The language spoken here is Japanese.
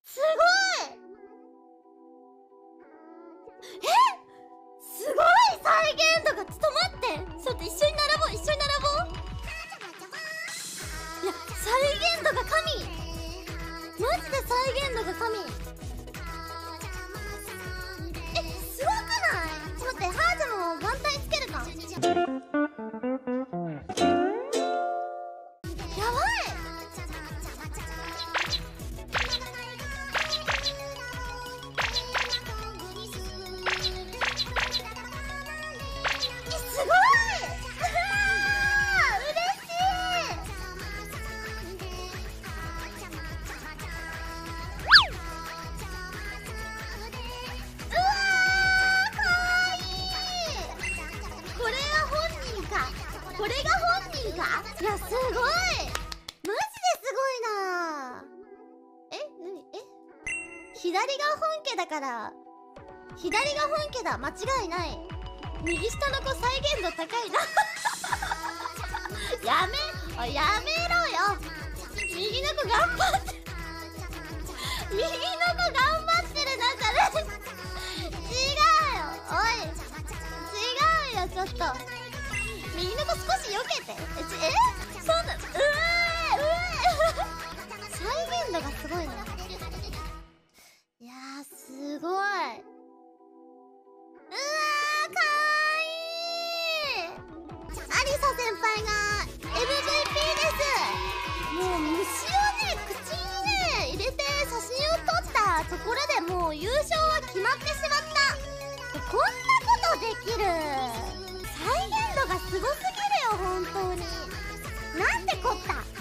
すごい。すごい再現度が。ちょっと待って、ちょっと一緒に並ぼう、一緒に並ぼう。いや、再現度が神。マジで再現度が神。すごくない？ちょっと待って、ハージャも眼帯つけるか。やばい。すごい。これが本人か。いや、すごい。マジですごいな。何？左が本家だから。左が本家だ。間違いない。右下の子再現度高いな。やめろよ。右の子頑張って。右の子頑張ってる中で。違うよ。おい。違うよ、ちょっと。右の子少し避けて。そうなの？再現度がすごいな。いやー、すごい。かわいい。アリサ先輩が MVP です。もう虫をね、口にね、入れて写真を撮ったところでもう優勝は決まってしまった。こんなことできる。再現度がすごすぎるよ、本当に。なんてこった。